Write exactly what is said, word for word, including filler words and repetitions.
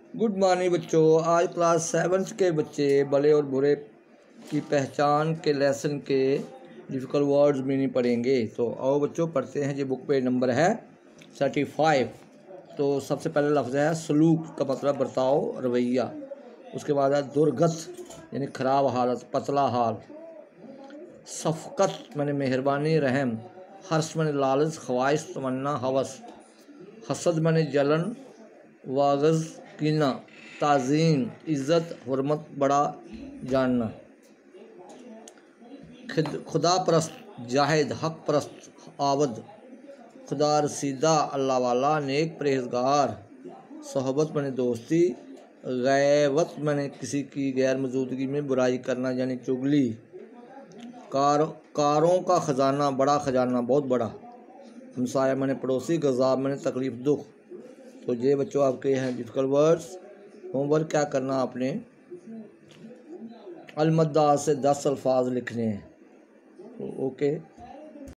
Good morning बच्चों। आज class seventh के बच्चे भले और बुरे की पहचान के लेसन के डिफ़िकल्ट वर्ड्स मीनिंग पढ़ेंगे। तो आओ बच्चों पढ़ते हैं। जो बुक पे नंबर है थर्टी फाइव। तो सबसे पहले लफ्ज़ है सलूक का मतलब बर्ताव, रवैया। उसके बाद है दुर्गत यानी ख़राब हालत, पतला हाल। शफ़क़त माने मेहरबानी, रहम। हर्ष माने लालच, ख्वाहिश, तमन्ना, हवस। हसद माने जलन, वागज़, कीना। ताज़ीम इज़्ज़त, हुर्मत, बड़ा जानना। खुदा परस्त जाहिद, हक परस्त, आबद। खुदा रसीदा अल्लाह वाला, नेक, परहेजगार। सोहबत माने दोस्ती। गैबत माने किसी की गैर मौजूदगी में बुराई करना यानी चुगली। कार कारों का ख़जाना, बड़ा ख़जाना, बहुत बड़ा। हमसाया माने पड़ोसी। गज़ाब माने तकलीफ़, दुख। तो ये बच्चों आपके हैं डिफ़िकल्ट वर्ड्स। होमवर्क क्या करना आपने, अलमद्दा से दस अल्फाज लिखने हैं। ओके।